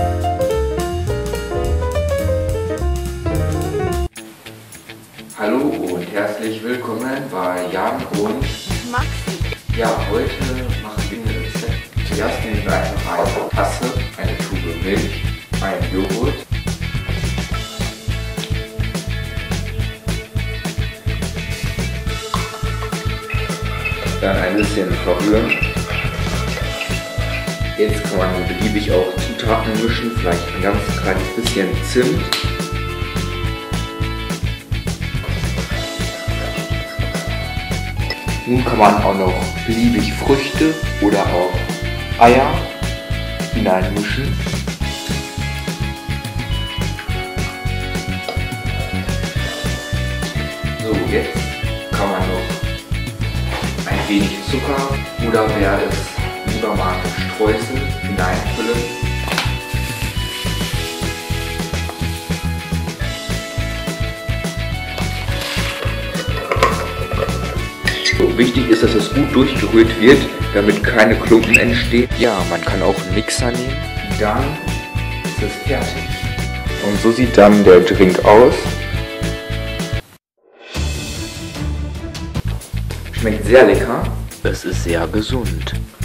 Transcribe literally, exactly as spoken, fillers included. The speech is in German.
Hallo und herzlich willkommen bei Jan und Maxi. Ja, heute machen wir ein Rezept. Zuerst nehmen wir einfach eine Tasse, eine Tube Milch, einen Joghurt, dann ein bisschen verrühren. Jetzt kann man beliebig auch Zutaten mischen, vielleicht ein ganz kleines bisschen Zimt. Nun kann man auch noch beliebig Früchte oder auch Eier hineinmischen. So, jetzt kann man noch ein wenig Zucker oder wer es lieber mag, Streusel hineinfüllen. So, wichtig ist, dass es gut durchgerührt wird, damit keine Klumpen entstehen. Ja, man kann auch einen Mixer nehmen. Dann ist es fertig. Und so sieht dann der Drink aus. Schmeckt sehr lecker. Es ist sehr gesund.